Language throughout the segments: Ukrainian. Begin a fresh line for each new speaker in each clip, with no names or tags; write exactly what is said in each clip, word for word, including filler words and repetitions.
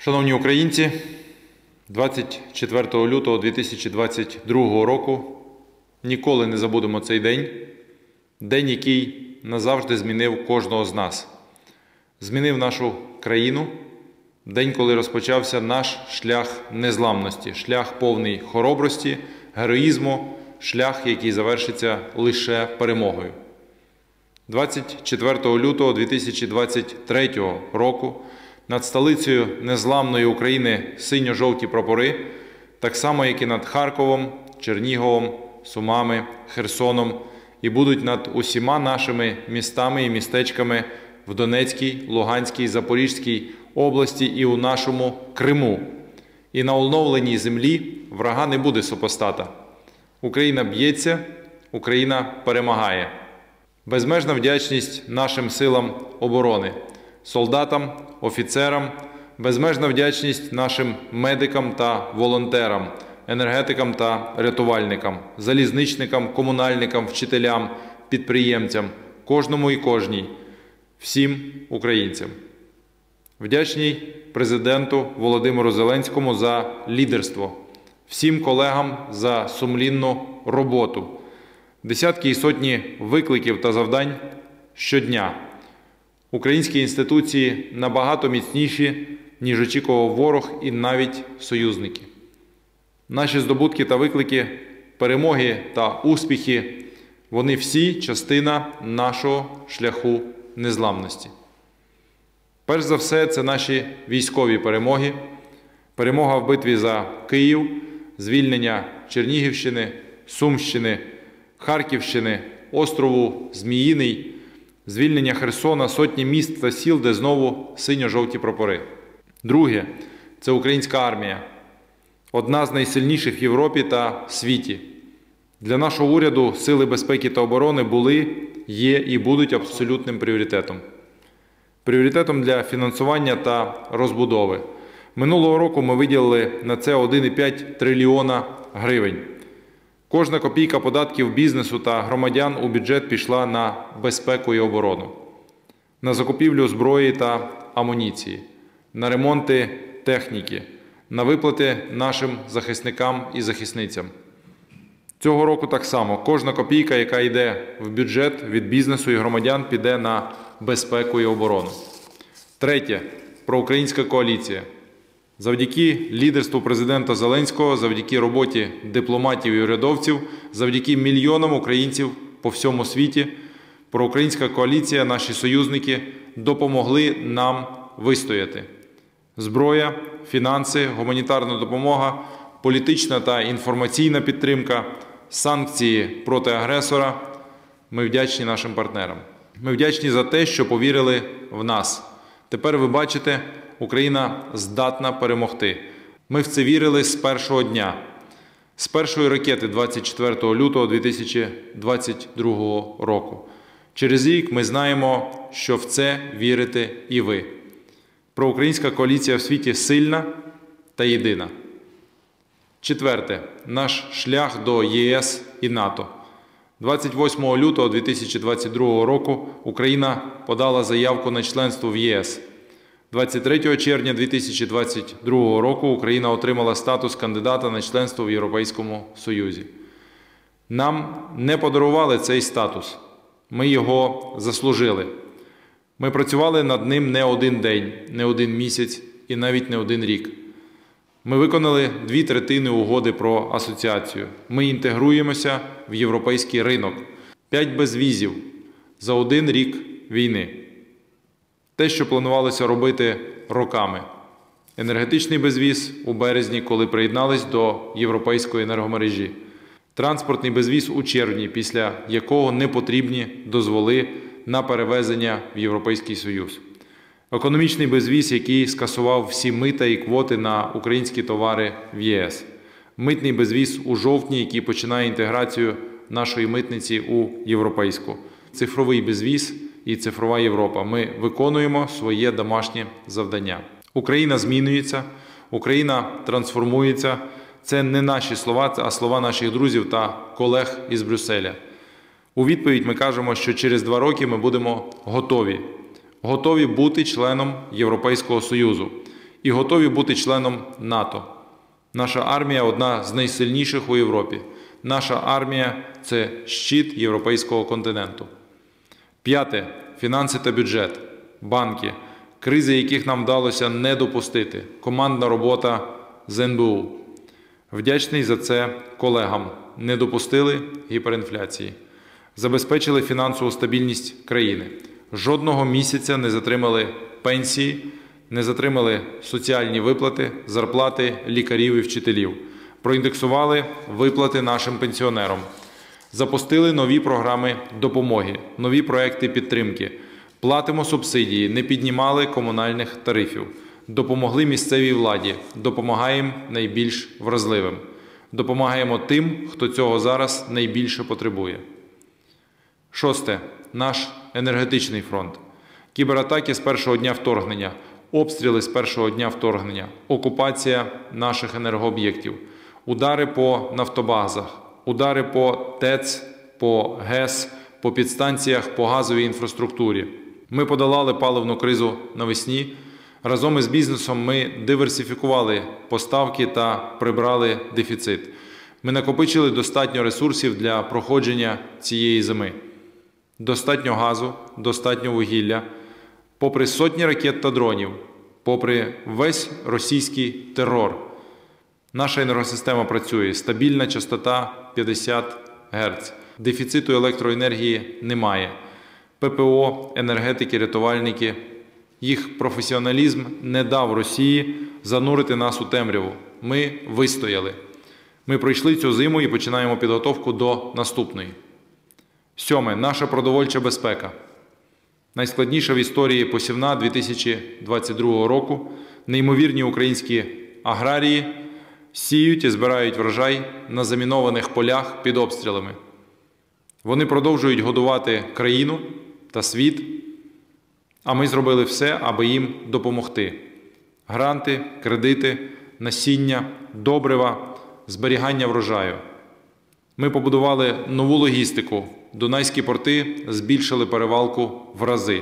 Шановні українці, двадцять четвертого лютого дві тисячі двадцять другого року ніколи не забудемо цей день. День, який назавжди змінив кожного з нас. Змінив нашу країну. День, коли розпочався наш шлях незламності, шлях повний хоробрості, героїзму, шлях, який завершиться лише перемогою. двадцять четвертого лютого дві тисячі двадцять третього року над столицею незламної України синьо-жовті прапори, так само, як і над Харковом, Черніговом, Сумами, Херсоном, і будуть над усіма нашими містами і містечками в Донецькій, Луганській, Запорізькій області і у нашому Криму. І на оновленій землі врага не буде супостата. Україна б'ється, Україна перемагає. Безмежна вдячність нашим силам оборони, солдатам, офіцерам, безмежна вдячність нашим медикам та волонтерам, енергетикам та рятувальникам, залізничникам, комунальникам, вчителям, підприємцям, кожному і кожній, всім українцям. Вдячний президенту Володимиру Зеленському за лідерство, всім колегам за сумлінну роботу. Десятки і сотні викликів та завдань щодня. Українські інституції набагато міцніші, ніж очікував ворог і навіть союзники. Наші здобутки та виклики, перемоги та успіхи – вони всі частина нашого шляху незламності. Перш за все, це наші військові перемоги. Перемога в битві за Київ, звільнення Чернігівщини, Сумщини, Харківщини, острову Зміїний, звільнення Херсона, сотні міст та сіл, де знову синьо-жовті прапори. Друге – це українська армія. Одна з найсильніших в Європі та світі. Для нашого уряду сили безпеки та оборони були, є і будуть абсолютним пріоритетом. Пріоритетом для фінансування та розбудови. Минулого року ми виділили на це один цілих п'ять десятих трильйона гривень. Кожна копійка податків бізнесу та громадян у бюджет пішла на безпеку і оборону, на закупівлю зброї та амуніції, на ремонти техніки, на виплати нашим захисникам і захисницям. Цього року так само. Кожна копійка, яка йде в бюджет від бізнесу і громадян, піде на безпеку і оборону. Третє. Проукраїнська коаліція. Завдяки лідерству президента Зеленського, завдяки роботі дипломатів і урядовців, завдяки мільйонам українців по всьому світі, проукраїнська коаліція, наші союзники допомогли нам вистояти. Зброя, фінанси, гуманітарна допомога, політична та інформаційна підтримка, санкції проти агресора. Ми вдячні нашим партнерам. Ми вдячні за те, що повірили в нас. Тепер ви бачите, Україна здатна перемогти. Ми в це вірили з першого дня, з першої ракети двадцять четвертого лютого дві тисячі двадцять другого року. Через рік ми знаємо, що в це вірите і ви. Проукраїнська коаліція в світі сильна та єдина. Четверте. Наш шлях до ЄС і НАТО. двадцять восьмого лютого дві тисячі двадцять другого року Україна подала заявку на членство в ЄС. двадцять третього червня дві тисячі двадцять другого року Україна отримала статус кандидата на членство в Європейському Союзі. Нам не подарували цей статус. Ми його заслужили. Ми працювали над ним не один день, не один місяць і навіть не один рік. Ми виконали дві третини угоди про асоціацію. Ми інтегруємося в європейський ринок. П'ять безвізів за один рік війни. Те, що планувалося робити роками. Енергетичний безвіз у березні, коли приєднались до європейської енергомережі. Транспортний безвіз у червні, після якого не потрібні дозволи на перевезення в Європейський Союз. Економічний безвіз, який скасував всі мита і квоти на українські товари в ЄС. Митний безвіз у жовтні, який починає інтеграцію нашої митниці у європейську. Цифровий безвіз і цифрова Європа. Ми виконуємо своє домашнє завдання. Україна змінюється, Україна трансформується. Це не наші слова, а слова наших друзів та колег із Брюсселя. У відповідь ми кажемо, що через два роки ми будемо готові. Готові бути членом Європейського Союзу. і готові бути членом НАТО. Наша армія – одна з найсильніших у Європі. Наша армія – це щит європейського континенту. П'яте. Фінанси та бюджет. Банки, кризи яких нам вдалося не допустити. Командна робота з ен бе у. Вдячний за це колегам. Не допустили гіперінфляції. Забезпечили фінансову стабільність країни. Жодного місяця не затримали пенсії, не затримали соціальні виплати, зарплати лікарів і вчителів. Проіндексували виплати нашим пенсіонерам. Запустили нові програми допомоги, нові проекти підтримки. Платимо субсидії, не піднімали комунальних тарифів. Допомогли місцевій владі, допомагаємо найбільш вразливим. Допомагаємо тим, хто цього зараз найбільше потребує. Шосте. Наш енергетичний фронт. Кібератаки з першого дня вторгнення, обстріли з першого дня вторгнення, окупація наших енергооб'єктів, удари по нафтобазах, удари по ТЕЦ, по ГЕС, по підстанціях, по газовій інфраструктурі. Ми подолали паливну кризу навесні. Разом із бізнесом ми диверсифікували поставки та прибрали дефіцит. Ми накопичили достатньо ресурсів для проходження цієї зими. Достатньо газу, достатньо вугілля. Попри сотні ракет та дронів, попри весь російський терор, наша енергосистема працює. Стабільна частота п'ятдесят герц. Дефіциту електроенергії немає. пе пе о, енергетики, рятувальники. Їх професіоналізм не дав Росії занурити нас у темряву. Ми вистояли. Ми пройшли цю зиму і починаємо підготовку до наступної. Сьоме. Наша продовольча безпека. Найскладніша в історії посівна дві тисячі двадцять другого року. Неймовірні українські аграрії сіють і збирають врожай на замінованих полях під обстрілами. Вони продовжують годувати країну та світ, а ми зробили все, аби їм допомогти. Гранти, кредити, насіння, добрива, зберігання врожаю. Ми побудували нову логістику. Дунайські порти збільшили перевалку в рази.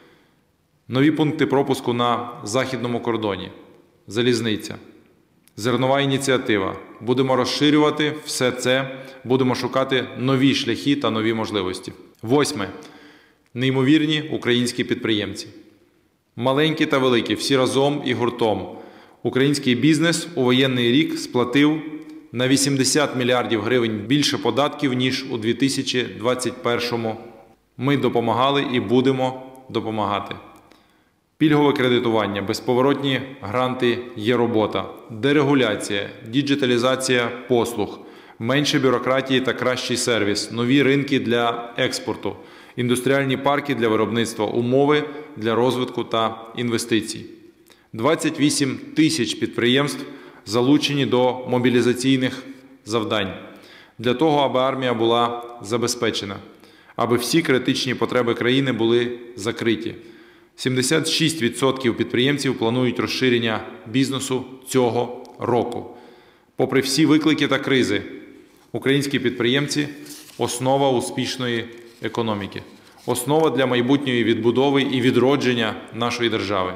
Нові пункти пропуску на західному кордоні. Залізниця. Зернова ініціатива. Будемо розширювати все це, будемо шукати нові шляхи та нові можливості. Восьме. Неймовірні українські підприємці. Маленькі та великі, всі разом і гуртом. Український бізнес у воєнний рік сплатив на вісімдесят мільярдів гривень більше податків, ніж у дві тисячі двадцять першому. Ми допомагали і будемо допомагати. Пільгове кредитування, безповоротні гранти є робота, дерегуляція, діджиталізація послуг, менше бюрократії та кращий сервіс, нові ринки для експорту, індустріальні парки для виробництва, умови для розвитку та інвестицій. двадцять вісім тисяч підприємств залучені до мобілізаційних завдань для того, аби армія була забезпечена, аби всі критичні потреби країни були закриті. сімдесят шість відсотків підприємців планують розширення бізнесу цього року. Попри всі виклики та кризи, українські підприємці – основа успішної економіки, основа для майбутньої відбудови і відродження нашої держави.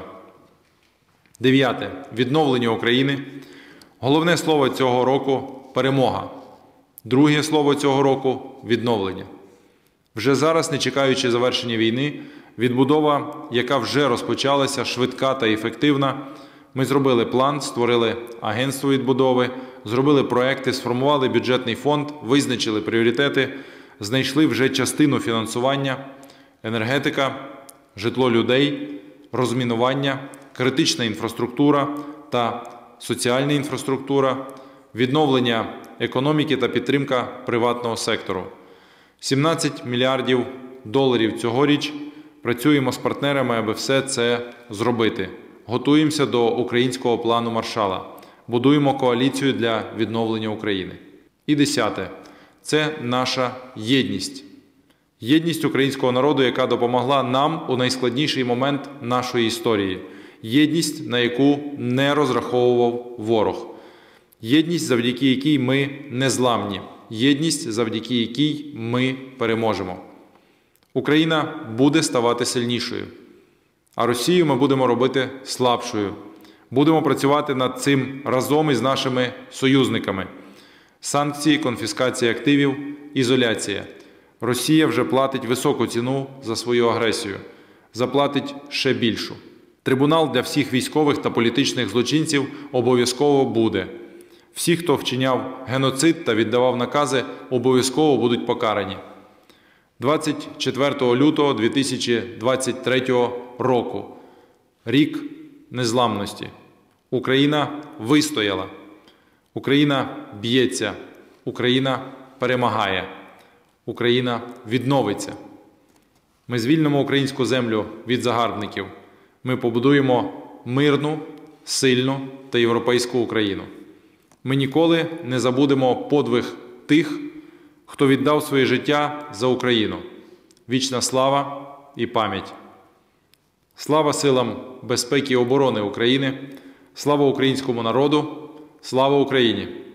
Дев'яте. Відновлення України. Головне слово цього року – перемога. Друге слово цього року – відновлення. Вже зараз, не чекаючи завершення війни, відбудова, яка вже розпочалася, швидка та ефективна. Ми зробили план, створили агентство відбудови, зробили проекти, сформували бюджетний фонд, визначили пріоритети, знайшли вже частину фінансування, енергетика, житло людей, розмінування, критична інфраструктура та соціальна інфраструктура, відновлення економіки та підтримка приватного сектору. сімнадцять мільярдів доларів цьогоріч. Працюємо з партнерами, аби все це зробити. Готуємося до українського плану Маршалла. Будуємо коаліцію для відновлення України. І десяте. Це наша єдність. Єдність українського народу, яка допомогла нам у найскладніший момент нашої історії. Єдність, на яку не розраховував ворог. Єдність, завдяки якій ми незламні. Єдність, завдяки якій ми переможемо. Україна буде ставати сильнішою, а Росію ми будемо робити слабшою. Будемо працювати над цим разом із нашими союзниками. Санкції, конфіскація активів, ізоляція. Росія вже платить високу ціну за свою агресію. Заплатить ще більшу. Трибунал для всіх військових та політичних злочинців обов'язково буде. Всі, хто вчиняв геноцид та віддавав накази, обов'язково будуть покарані. двадцять четвертого лютого дві тисячі двадцять третього року. Рік незламності. Україна вистояла. Україна б'ється. Україна перемагає. Україна відновиться. Ми звільнимо українську землю від загарбників. Ми побудуємо мирну, сильну та європейську Україну. Ми ніколи не забудемо подвиг тих, хто віддав своє життя за Україну. Вічна слава і пам'ять. Слава силам безпеки і оборони України. Слава українському народу. Слава Україні!